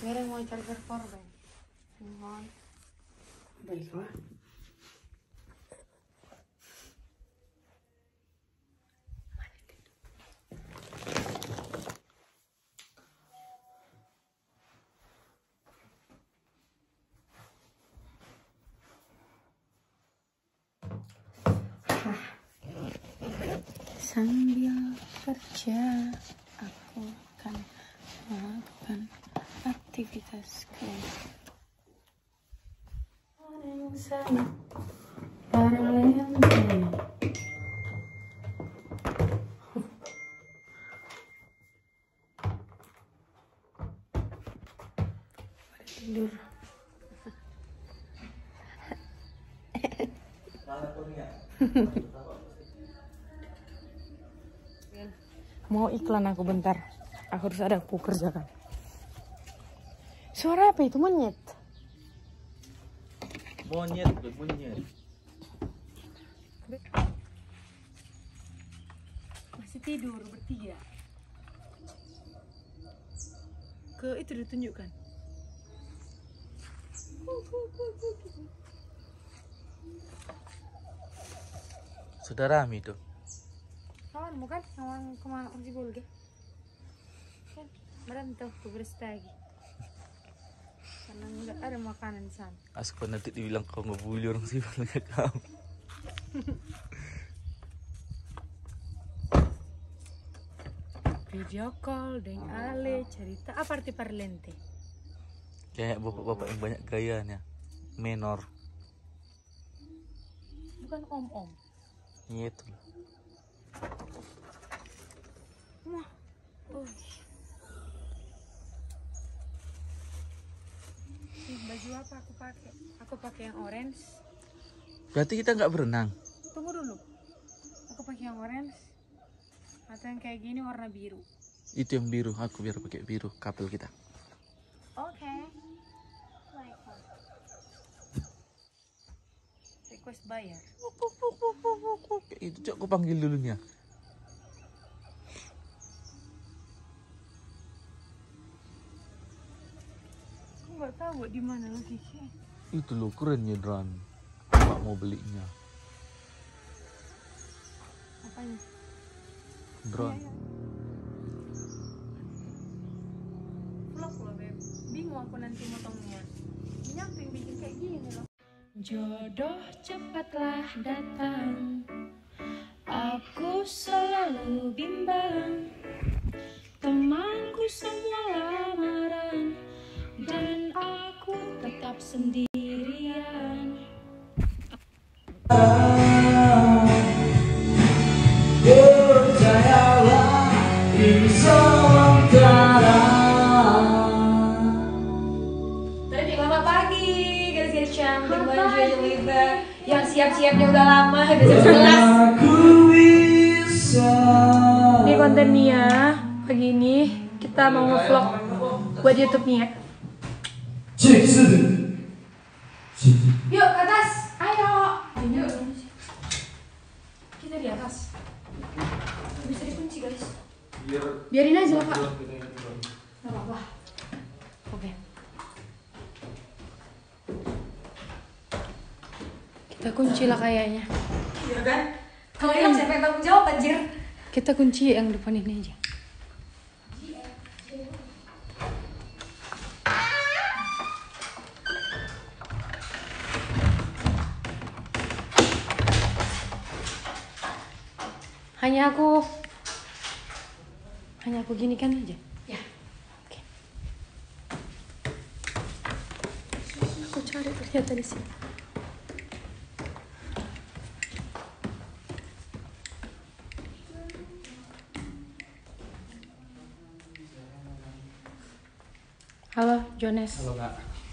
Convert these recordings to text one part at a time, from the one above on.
Sekarang mau charger korban. Mohon. Baiklah. Sambil kerja, aku akan melakukan aktivitasku. Orang sangat paralel. Tidur. Mau iklan aku bentar. Aku harus ada aku kerjakan. Suara apa itu? Monyet? Monyet. Masih tidur bertiga. Ke itu ditunjukkan. Saudara Mi itu. Kawan bukan? Kawan kemana kursi bolga? Kan merantau ke Brastagi. Karena nggak ada makanan di sana. Asko nanti dibilang kau ngebully orang sih bilangnya kamu. Video call dengan Ale cerita apa arti parlente? Kayak bapak-bapak yang banyak gayanya. Menor. Bukan om-om. Iya itu. Wah. Baju apa aku pakai? Aku pakai yang orange. Berarti kita nggak berenang. Tunggu dulu. Aku pakai yang orange. Atau yang kayak gini warna biru. Itu yang biru. Aku biar pakai biru. Couple kita. Oke. Baiklah. Request bayar. Itu cok aku panggil dulunya. Aku nggak tahu di mana lagi sih. Itu loh kerennya Dran. Pak mau belinya. Apanya? Drone. Iya. Vlog loh beb. Bingung aku nanti motongnya. Nyamping bikin kayak gini loh. Jodoh cepatlah datang. Aku selalu bimbang. Temanku semua lamaran. Dan aku tetap sendirian. Percayalah ini sementara. Tadi selamat pagi, guys cantik baju aja Liba. Yang siap-siapnya udah lama, udah jam 11. Aku bisa. Ini kontennya pagi ini kita mau nge-vlog buat YouTube-nya. Yuk ke atas, ayo. Yuk. Kita di atas. Bisa dikunci guys. Biarin aja Kak. Gak apa-apa. Oke. Kita kunci lah kayaknya. Iya kan? Kalau hilang siapa yang tanggung jawab anjir? Kita kunci yang depan ini aja. Hanya aku gini kan aja. Ya. Oke. Aku cari ternyata di sini. Halo, Jones. Halo Kak.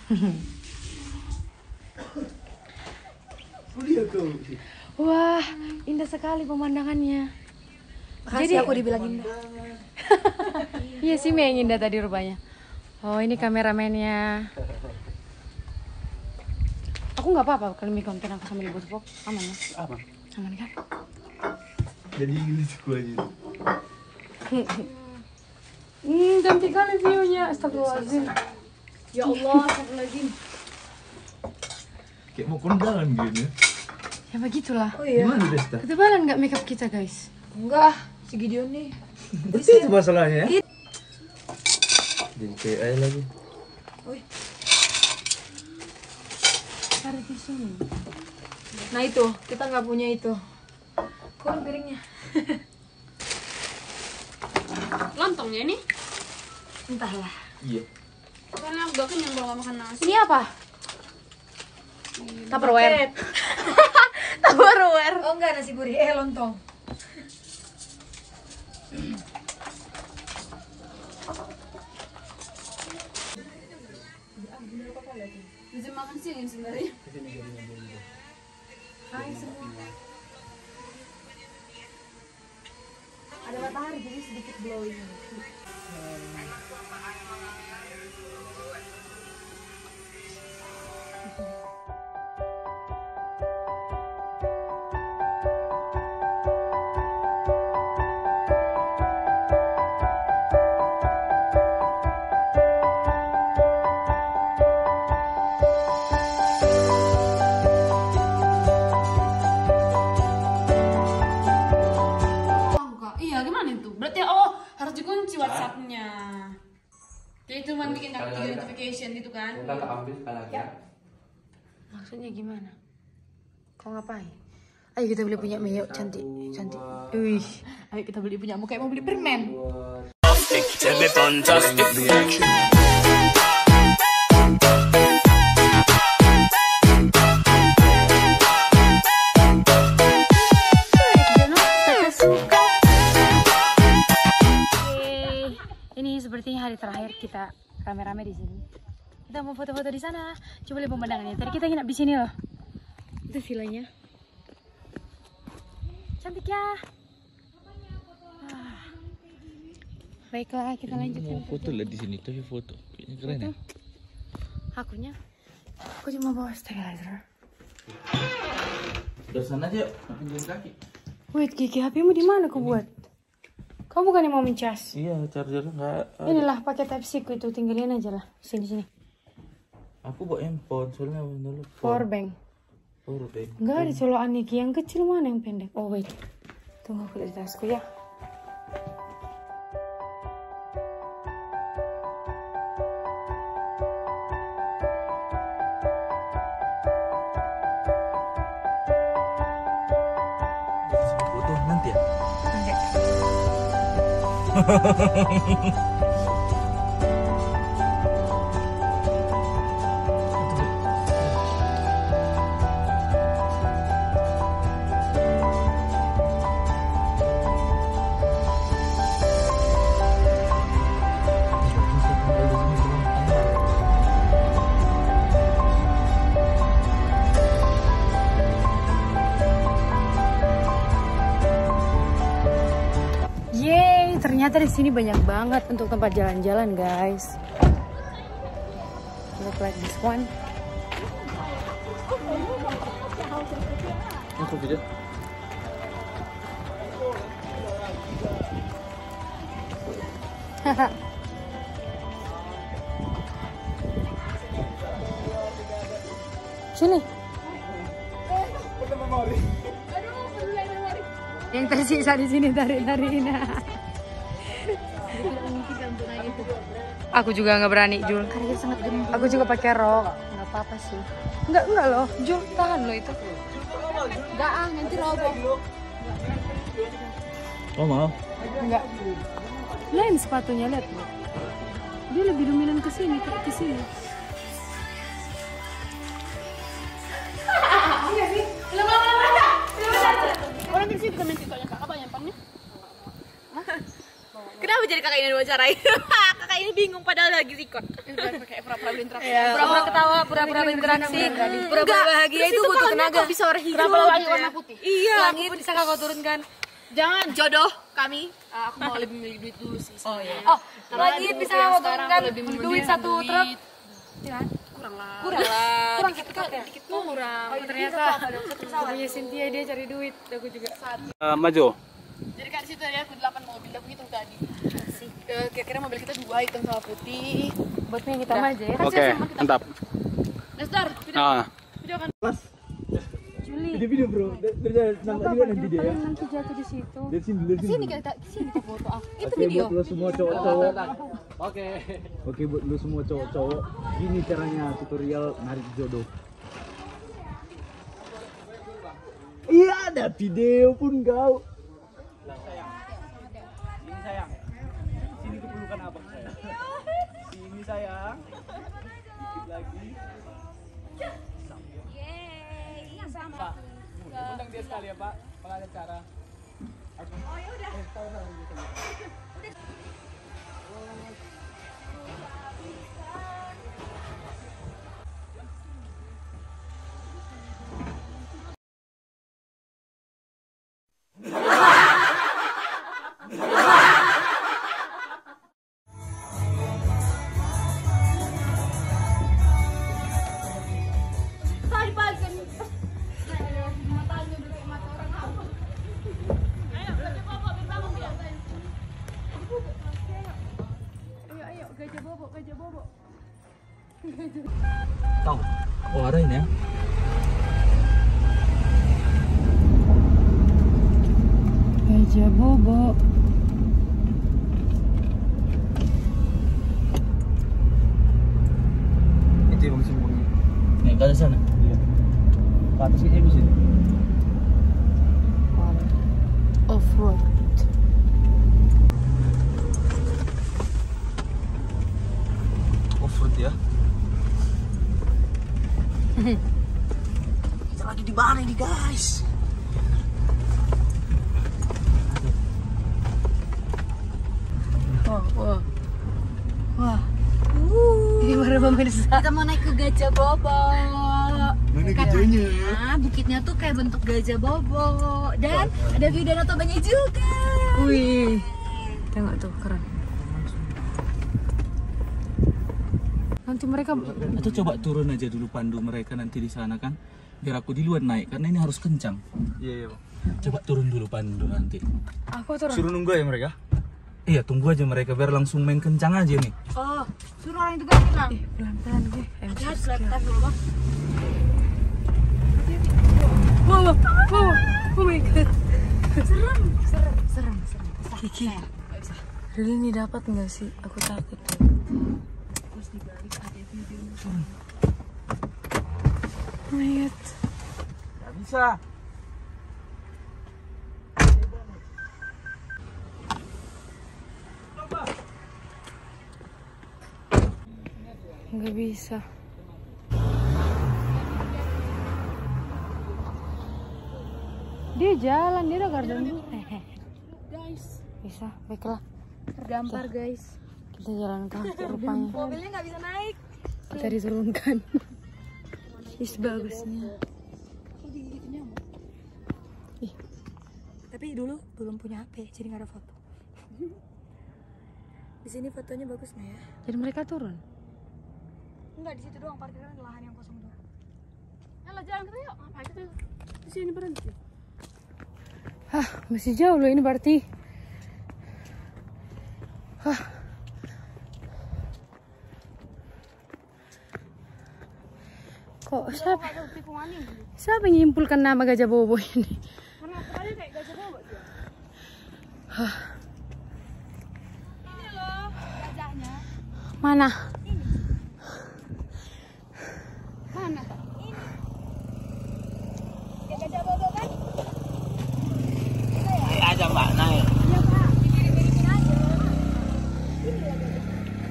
Wah, indah sekali pemandangannya. Makasih Jadi- aku dibilang indah. Iya sih, yang indah tadi rupanya. Oh, ini kameramennya. Aku nggak apa-apa kalau bikin konten aku sama Ibu Tepok. Aman ya? Aman. Aman kan? Jadi ini suku aja. Cantik kali view-nya. Astagfirullahaladzim. Ya Allah, astagfirullahaladzim. Kayak mau kondangan gini. Ya begitulah. Oh iya. Gimana Desta? Ketebalan nggak makeup kita guys? Enggak, si Gideon nih. Itu masalahnya ya. Jadi kayak air lagi. Wih. Taruh di sini. Nah itu, kita nggak punya itu. Kon piringnya. Lontongnya ini? Entahlah. Iya. Soalnya aku gak kenyang kalau gak makan nasi. Ini apa? Tupperware. Tupperware. Oh enggak, nasi gurih. Lontong. Bisa makan sini sebenarnya. Hai semua. Ada matahari jadi sedikit glowing. Iya, gimana itu? Berarti harus dikunci WhatsApp-nya. Jadi cuma bikin tiga notification gitu kan? Kita tak ambil sekali ya. Maksudnya gimana? Kau ngapain? Ayo kita beli punya Mio cantik, cantik. Wih, ayo kita beli punya kayak mau beli permen. Ini sepertinya hari terakhir kita rame-rame di sini. Kita mau foto-foto di sana. Coba lihat pemandangannya. Tadi kita nginap di sini loh. Itu villanya. Cantik ya. Baiklah, kita lanjutkan. Foto lah di sini, tapi foto. Kayaknya keren ya. Akunya. Aku cuma bawa sterilizer. Udah sana aja, pinjam kaki. Wait, Kiki, HP-mu di mana kau buat? Kamu bukan yang mau mencas? Iya, chargernya nggak. Inilah pakai Type-C ku itu, tinggalin aja lah. Sini. Aku bawa handphone, soalnya dulu. Power bank. Power bank. Enggak ada colokan Niki, yang kecil mana yang pendek? Oh wait, tunggu aku lihat di tasku ya. Foto nanti ya. Yeay, ternyata di sini banyak banget untuk tempat jalan-jalan, guys. Look like this one. Aku video. Sini. Yang tersisa di sini tarik-tarikin. Aku juga nggak berani, Jul. Aku juga pakai rok. Nggak apa-apa sih. Nggak loh, Jul, tahan loh itu. Nggak nanti roboh. Oh mau? Enggak. Lain sepatunya, lihat. Dia lebih dominan ke sini, kayak ke sini. Orang di sini juga main TikToknya kak, apa yang pannya? Kenapa jadi kakak ini diwawancarain? Kakak ini bingung padahal lagi record. Kayak pura-pura berinteraksi. Pura-pura ketawa, pura-pura berinteraksi, pura-pura bahagia itu butuh tenaga. Bisa warna hijau. Kenapa langit warna putih? Iya, Langit bisa kakak turunkan. Jangan jodoh kami. Aku mau lebih milih duit dulu sih. Oh iya. Oh, langit bisa kakak turunkan duit satu truk. Kurang lah. Kurang Dikit tuh kurang. Oh, ternyata punya Cynthia, dia cari duit. Aku juga. Maju. Jadi kan di situ ya aku 8 mobil aku hitung tadi. kira-kira mobil kita 2 hitam sama putih. Buatnya yang hitam aja ya. Oke, mantap. Nestor, video kan. Video bro, dari nama juga nanti dia ya. Nanti jatuh di situ. Dari sini Kita foto aku. Itu Oke, video. buat lo semua cowok-cowok. Oke. Oke, buat lo semua cowok-cowok. Gini caranya tutorial narik jodoh. Iya, ada video pun kau. Sini sayang. Sini keperlukan abang saya. Sini sayang. Dikit lagi. Pak, undang dia sekali ya Pak, kalau ada cara. Oh ya udah. Tahu? Oh, ada ini ya. Gajah bobo. Itu yang sembunyi. Nih, ke atas sana. Iya. Ke atas ini bisa. Off-road. Off-road ya. Kita lagi di mana ini guys? Wah. Ini baru pemirsa. Kita mau naik ke Gajah Bobo. Mana gajahnya? Nah, bukitnya tuh kayak bentuk Gajah Bobo. Dan ada view Danau Tobanya juga. Wih. Tengok tuh, keren. Nanti mereka Atau coba turun aja dulu pandu mereka nanti di sana kan, biar aku di luar naik karena ini harus kencang. Iya. Coba turun dulu pandu nanti. aku turun. Suruh nunggu ya mereka? Iya, tunggu aja mereka biar langsung main kencang aja nih. Oh, suruh orang itu ganti bang. Pelan-pelan gue. Lihat laptop dulu bang. Wow, oh my god. Serem. Kiki, really ini dapat nggak sih? Aku takut. Terus dibalik ada video. Oh my god. Gak bisa. Nggak bisa. Dia jalan, dia udah garden. Guys, Bisa, baiklah. terdampar guys. Kita jalan kaki rupanya. Mobilnya nggak bisa naik. Kita diturunkan. Is bagusnya. Ih. Tapi dulu belum punya HP, jadi nggak ada foto. Di sini fotonya bagus nggak ya? Jadi mereka turun. Enggak, di situ doang parkiran lahan yang kosong doang. Yalah jalan kita yuk. Ngapain kita di sini berhenti? Hah, masih jauh loh ini berarti. Hah. Kok siapa yang nyimpulkan nama Gajah Bobo ini? Karena tadi kayak Gajah Bobo dia. Hah. Ini loh gajahnya. Mana? Mana? Ini. Ya Gajah Bobo kan? Naik aja mbak, naik. Iya Pak, mirip-miripin aja. Ini ya gajah.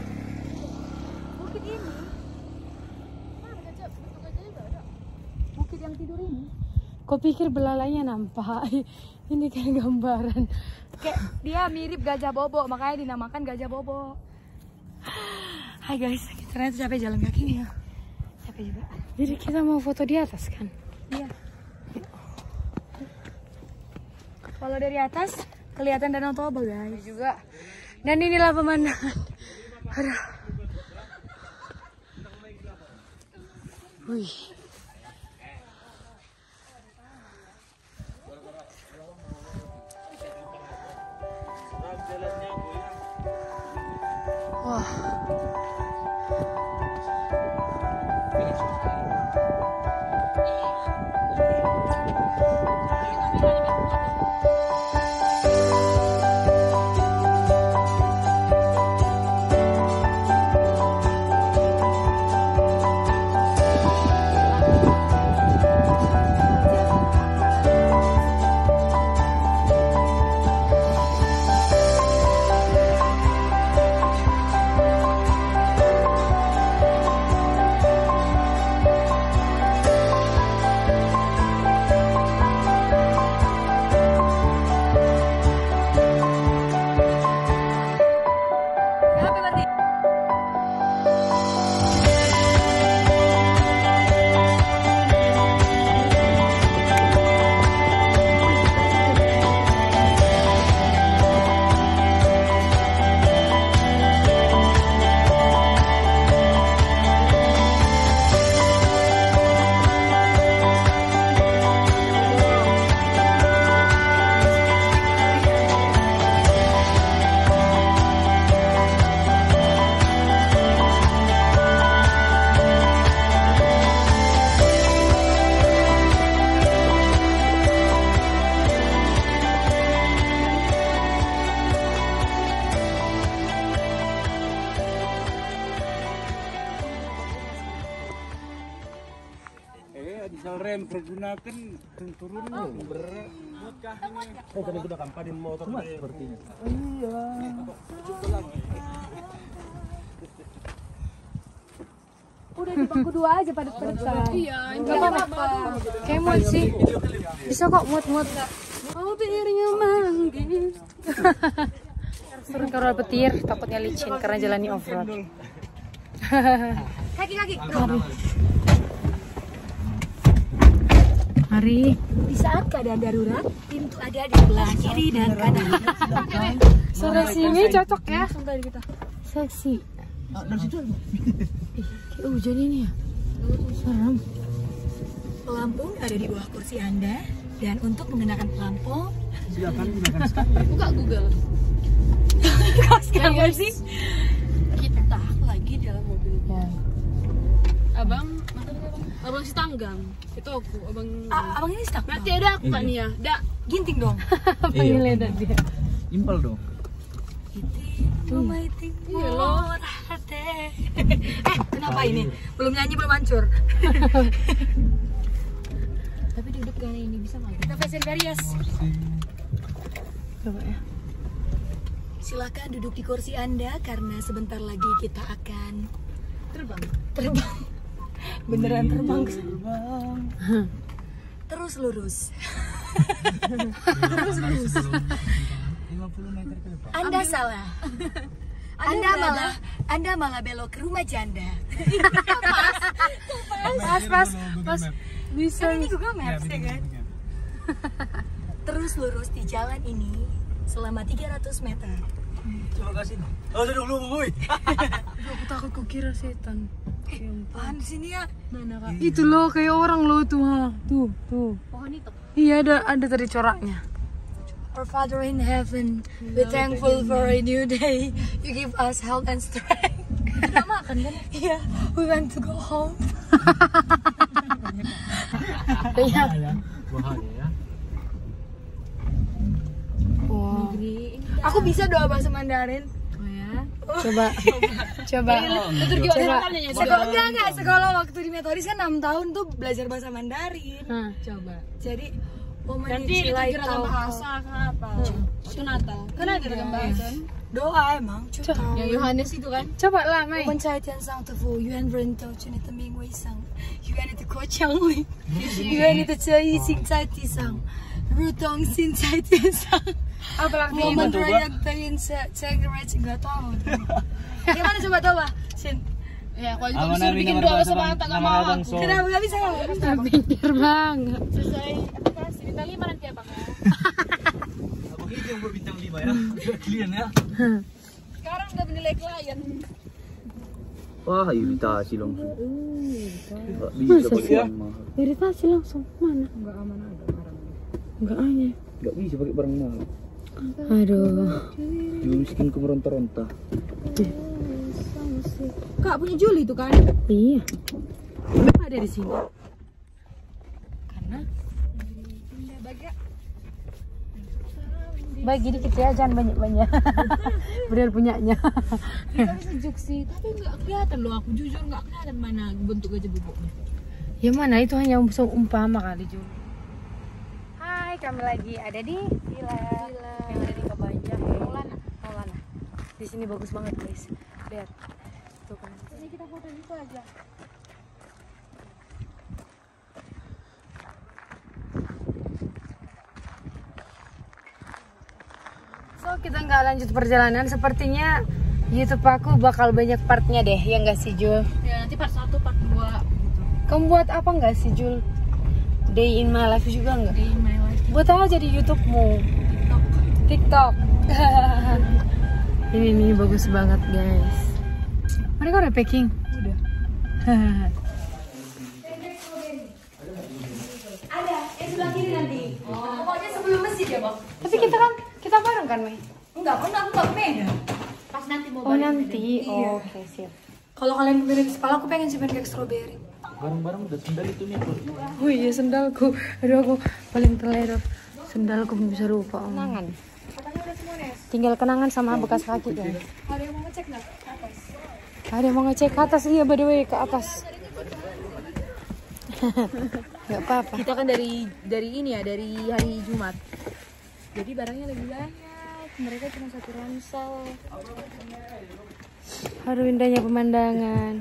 Bukit ini. Mana gajah? Bentuk gajahnya nggak ada. Bukit yang tidur ini. Kau pikir belalainya nampak? Ini kan gambaran. Kayak dia mirip Gajah Bobo, makanya dinamakan Gajah Bobo. Hai guys, ternyata capek jalan kaki nih ya. Capek juga. Jadi kita mau foto di atas kan? Iya. Kalau dari atas kelihatan Danau Toba guys. Juga. Dan inilah pemandangan. Aduh. Wih. Wah. Diesel rem pergunakan turun berat. Oh, kami gunakan padin motor sepertinya. Iya. Udah di bangku 2 aja pada periksa. Iya, Gak apa-apa. Kayak mood sih. Bisa kok mood. Oh, petirnya manggil. Turun ke rel petir, takutnya licin karena jalani off-road. Kaki. Mari. Di saat keadaan darurat, pintu ada di sebelah kiri dan kanan. Sore sini cocok ya sampai kita. Seksi. Dari situ. Hujan ini ya. Serem. Pelampung ada di bawah kursi Anda, dan untuk menggunakan pelampung, Silakan gunakan sekali. Buka Google. sekarang sih Kita lagi dalam mobil. Ya. Abang si Tanggang. Itu aku, abang ini stuck. Berarti ada aku kan ya? Dak. Ginting dong. Panggil lihat dia. Impel dong. Iya loh. Kenapa ini? Belum nyanyi, belum hancur. Tapi duduk kali ini bisa nggak? Kita fashion varias. Coba ya. Silakan duduk di kursi Anda karena sebentar lagi kita akan terbang. Beneran terbang. Terus lurus. Terus lurus. 50 meter ke depan. Anda salah. Anda malah belok ke rumah janda. Pas. Bisa. Kan ini Google Maps ya kan? Terus lurus di jalan ini selama 300 meter. Coba kasih. Oh, duduk dulu, Boy. Aku takut kukira setan. Apaan di sini ya? Mana kak? Itu loh kayak orang loh tuh, ha. Tuh. Pohon itu. Iya ada tadi coraknya. Our Father in Heaven, we're thankful for a new day. You give us health and strength. Kita makan kan? Yeah, we want to go home. Bahaya ya. Wow. Aku bisa doa bahasa Mandarin. Oh ya. Coba. Enggak. Sekolah waktu di metodis kan 6 tahun tuh belajar bahasa Mandarin. Coba. Jadi, Nanti ragam bahasa kenapa? Sunatan. Kan ada ragam bahasa. doa emang. Yang Yohanes itu kan? Coba lah, Mai. 我们在天上的父，愿人都尊你的名为圣，愿你的国降临，愿你的旨意行在地上，如同行在天上。我们的人的颜色，这个人应该tahu. Gimana coba tahu lah, Sin? Ya, kalau juga bisa bikin doa sama tak mau aku. Kenapa nggak bisa kamu? Pintar banget. Selesai aplikasi bintang 5 nanti abang ya. Abang ini yang buat bintang 5 ya. Klien ya. Sekarang udah menilai klien. Wah, iritasi langsung. Nggak bisa pakai barang mahal. Iritasi langsung mana? Enggak aman ada barang. Enggak aja. Nggak bisa pakai barang mahal. Aduh. Jiwa miskin ke meronta-ronta. sih. Kak punya Juli itu kan? Iya. Kenapa ada di sini? Karena bagi dikit ya, jangan banyak-banyak. Bener punyanya. Tapi sejuk sih, tapi nggak kelihatan loh. Aku jujur nggak kelihatan mana bentuk gajah bubuknya. Ya mana itu hanya umpama kali Jul. Hai, kami lagi ada di Villa. Yang ada di Kebanjang. Maulana. Di sini bagus banget guys. Lihat. Tuh kan. Ini kita foto itu aja. So kita nggak lanjut perjalanan. Sepertinya YouTube aku bakal banyak partnya deh, ya nggak sih Jul? Ya nanti part 1, part 2 gitu. Kamu buat apa nggak sih Jul? Day in my life juga nggak? Day in my life. Buat apa jadi YouTube-mu? TikTok. Ini nih bagus banget guys. Mereka udah packing? Udah. Ada, yang sebelah kiri nanti. Pokoknya sebelum masjid ya bang. Tapi kita bareng kan Mei? Enggak, kan aku nggak beda. Pas nanti mau Oh balik. nanti. Iya. Oh, oke siap. Kalau kalian beli di sekolah, aku pengen sih pancake strawberry. Barang-barang udah sendal itu nih. Oh iya sendalku. Aduh aku paling terlewat. Sendalku bisa lupa. Kenangan. Tinggal kenangan sama bekas kaki guys. Ada yang mau ngecek nggak ke atas? Ada yang mau ngecek ke atas, iya by the way ke atas. Gak apa-apa. Kita kan dari ini ya, dari hari Jumat. Jadi barangnya lebih banyak. Mereka cuma satu ransel. Aduh indahnya pemandangan.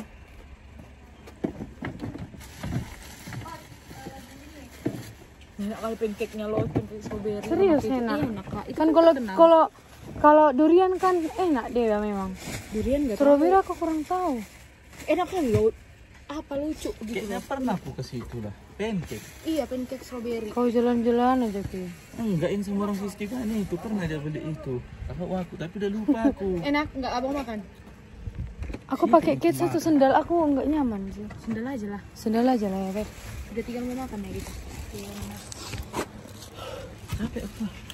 Enak kali pancake-nya loh, pancake strawberry. Serius enak. Iya, enak, Kak. Itu Kan aku kalau durian kan enak deh ya memang. durian nggak tahu. Strawberry aku kurang tahu. Enak kan loh. Apa lucu gitu. Kayaknya pernah aku ke situ lah. Pancake. Iya, pancake strawberry. Kau jalan-jalan aja Ki. Enggak, ini sama orang Siski kan itu pernah dia beli itu. Tahu aku, tapi udah lupa aku. Enak nggak abang makan? Aku pakai kit satu sendal aku nggak nyaman sih. Sendal aja lah. Sendal aja lah ya Beb. Udah tinggal mau makan ya gitu. Capek apa?